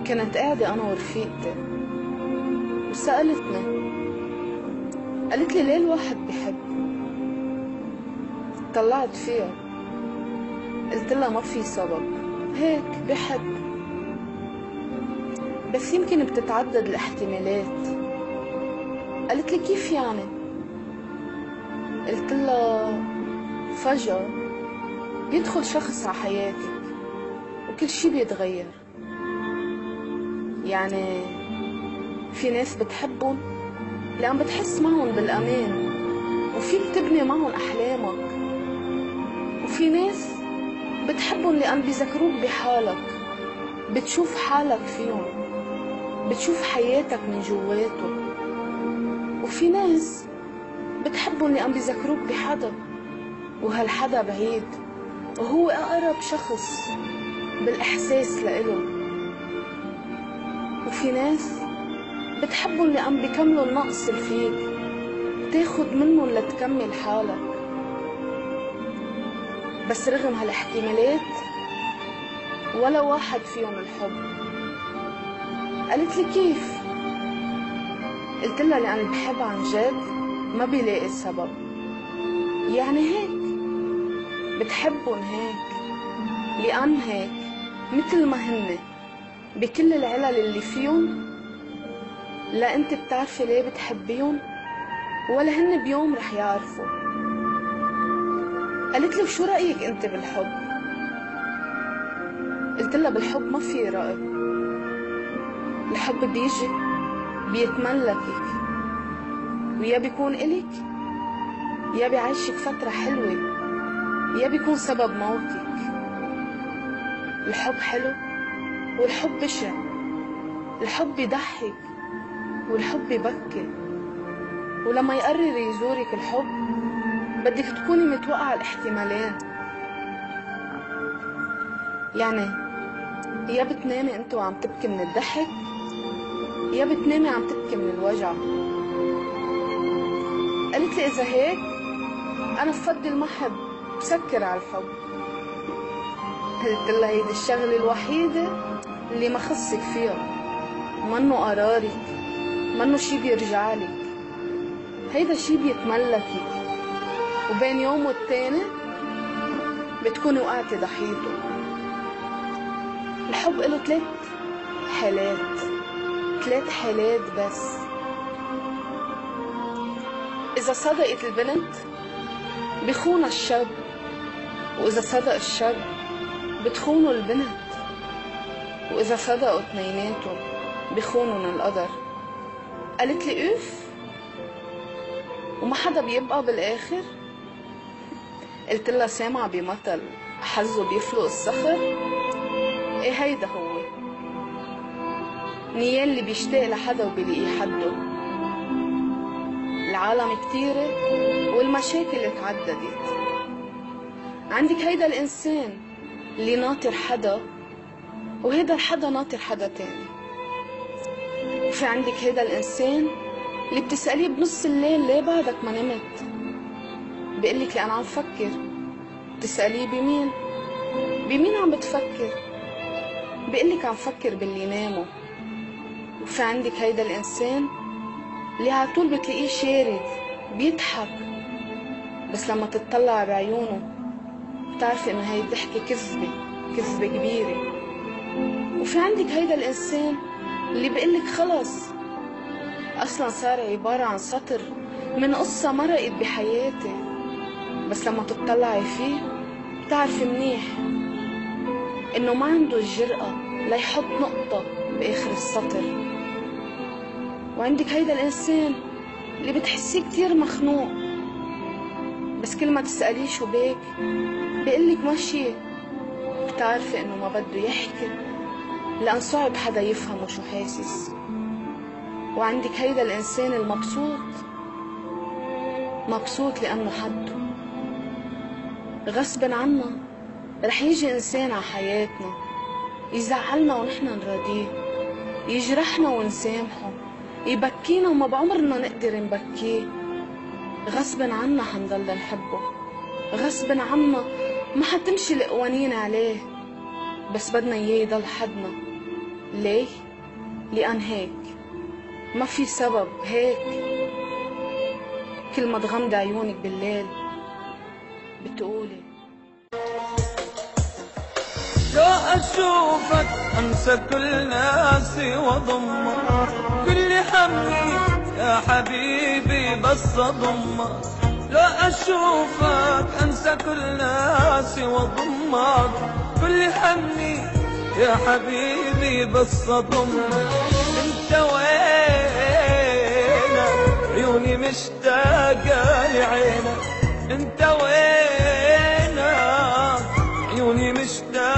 كنت قاعدة أنا ورفيقتي وسألتني، قالت لي ليه الواحد بحب؟ طلعت فيها قلت لها ما في سبب، هيك بحب، بس يمكن بتتعدد الاحتمالات. قالت لي كيف يعني؟ قلت لها فجأة بيدخل شخص على حياتك وكل شي بيتغير. يعني في ناس بتحبهم لأن بتحس معهم بالأمان وفيك تبني معهم أحلامك، وفي ناس بتحبهم لأن بيذكروك بحالك، بتشوف حالك فيهم، بتشوف حياتك من جواتهم. وفي ناس بتحبهم لأن بيذكروك بحدا وهالحدا بعيد وهو أقرب شخص بالإحساس لإله. وفي ناس بتحبهم لأن بيكملوا النقص اللي فيك، تاخد منهم لتكمل حالك. بس رغم هالاحتمالات ولا واحد فيهم الحب. قالت لي كيف؟ قلت لها لأن اللي بحب عن جد ما بيلاقي سبب، يعني هيك بتحبهم هيك لأن هيك مثل ما هن بكل العلل اللي فيهم. لا انت بتعرفي ليه بتحبيهم ولا هن بيوم رح يعرفوا. قالت لي وشو رأيك انت بالحب؟ قلت لها بالحب ما في رأي، الحب بيجي بيتملكك، ويا بيكون إلك يا بيعيشك فترة حلوة يا بيكون سبب موتك. الحب حلو والحب بشع، الحب يضحك والحب يبكي. ولما يقرر يزورك الحب بدك تكوني متوقعة الاحتمالين. يعني يا بتنامي انت وعم تبكي من الضحك يا بتنامي عم تبكي من الوجع. قالت لي اذا هيك انا بفضل ما احب، بسكر على الحب. قلت لها هيدي الشغلة الوحيدة اللي ما خصك فيها، منه قرارك، منه شي بيرجعلك، هيدا شي بيتملكك وبين يوم والتاني بتكوني وقعتي ضحيته. الحب له ثلاث حالات بس. إذا صدقت البنت بخونها الشاب، وإذا صدق الشاب بتخونه البنت، وإذا صدقوا اثنيناتهم بخونن القدر. قالت لي اوف وما حدا بيبقى بالآخر؟ قلت لها سامعة بمثل حظه بيفلق الصخر؟ ايه هيدا هو نيال اللي بيشتاق لحدا وبيلاقيه حده. العالم كتيرة والمشاكل اتعددت. عندك هيدا الإنسان اللي ناطر حدا وهيدا الحدا ناطر حدا تاني. وفي عندك هيدا الإنسان اللي بتسأليه بنص الليل ليه بعدك ما نمت؟ بيقلك لأنا عم فكر. بتسأليه بمين عم بتفكر؟ بيقلك عم فكر باللي ناموا. وفي عندك هيدا الإنسان اللي عطول بتلاقيه شارد بيضحك، بس لما تتطلع بعيونه بتعرفي انه هاي الضحكة كذبة كبيرة. وفي عندك هيدا الإنسان اللي بيقلك خلص أصلا صار عبارة عن سطر من قصة مرقت بحياتي، بس لما تطلعي فيه بتعرفي منيح إنه ما عنده الجرأة ليحط نقطة بآخر السطر. وعندك هيدا الإنسان اللي بتحسيه كتير مخنوق، بس كل ما تسأليه شو بيك بيقلك ماشي، بتعرفي إنه ما بده يحكي لأن صعب حدا يفهمه شو حاسس. وعندك هيدا الإنسان مبسوط لأنه حده. غصبا عنا رح يجي إنسان على حياتنا يزعلنا ونحن نراضيه، يجرحنا ونسامحه، يبكينا وما بعمرنا نقدر نبكيه. غصبا عنا حنضل نحبه، غصبا عنا ما حتمشي القوانين عليه، بس بدنا إياه يضل حدنا ليه؟ لأن هيك، ما في سبب، هيك. كل ما تغمضي عيونك بالليل بتقولي لو أشوفك أنسى كل ناسي وضمك، كل همي يا حبيبي بس أضمك. لو أشوفك أنسى كل ناسي وضمك، كل همي يا حبيبي بس أضمك. انت وينك؟ عيوني مشتاقة لعينك. انت وينك؟ عيوني مشتاقة